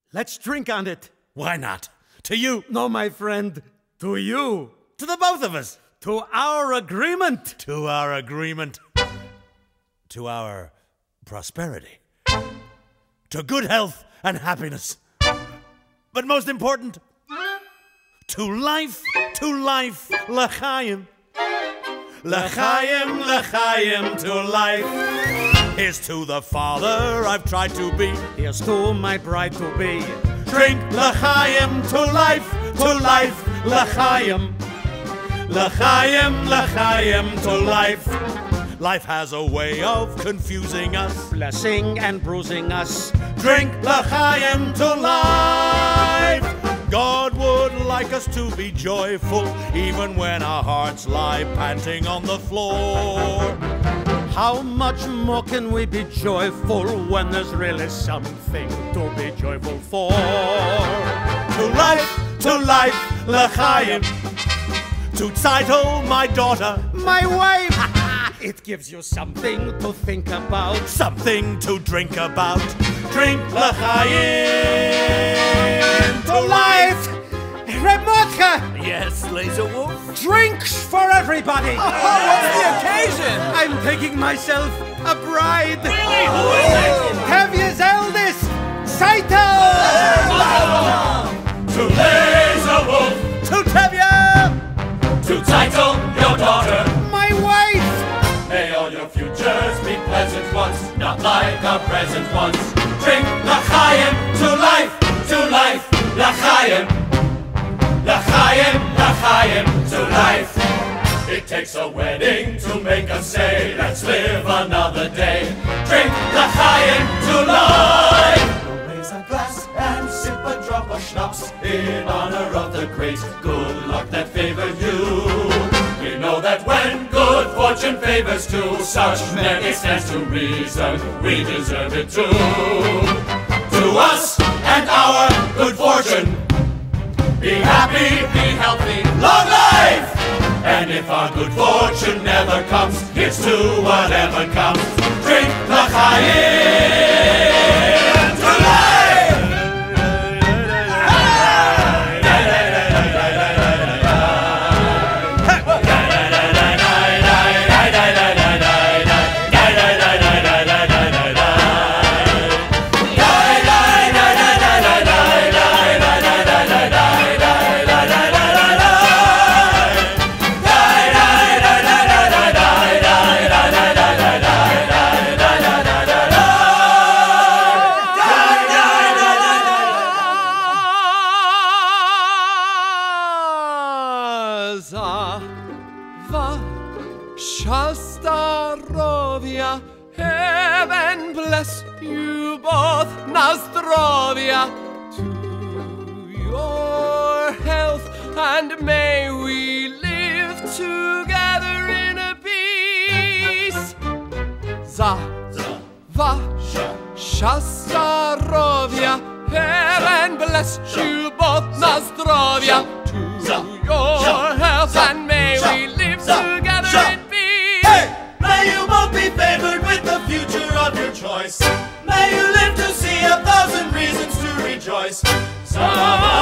Let's drink on it. Why not? To you. No, my friend. To you. To the both of us. To our agreement. To our agreement. To our prosperity. To good health and happiness. But most important, to life, l'chaim. L'chaim, l'chaim, to life. Here's to the father I've tried to be. Here's to my bride to be. Drink l'chaim to life, l'chaim. L'chaim, l'chaim, to life. Life has a way of confusing us, Blessing and bruising us. Drink l'chaim to life. God would like us to be joyful, even when our hearts lie panting on the floor. How much more can we be joyful when there's really something to be joyful for? To life, l'chaim. To title my daughter, my wife. It gives you something to think about, something to drink about. Drink l'chaim to life. Reb Mordechai! Yes, Laser Wolf? Drinks for everybody! Oh, what's the occasion? I'm taking myself a bride! Really? Who is it? Tevye's eldest, Saito! To Laser Wolf! To Tevye! To title your daughter, my wife! May all your futures be pleasant ones, not like our present ones. Drink l'chaim to life, l'chaim. L'chaim, l'chaim, to life. It takes a wedding to make us say, let's live another day. Drink l'chaim to life. We'll raise a glass and sip a drop of schnapps in honor of the great good luck that favored you. We know that when good fortune favors to such men, it stands to reason we deserve it too. To us and our good fortune, be happy, be healthy, long life! And if our good fortune never comes, here's to whatever comes. Drink l'chaim to life! Shastarovia, heaven bless you both, Nazdrovia, to your health, and may we live together in a peace. Shastarovia, heaven bless you both, Nazdrovia, to your health, and may we live together in peace. Hey! May you both be favored with the future of your choice. May you live to see 1,000 reasons to rejoice.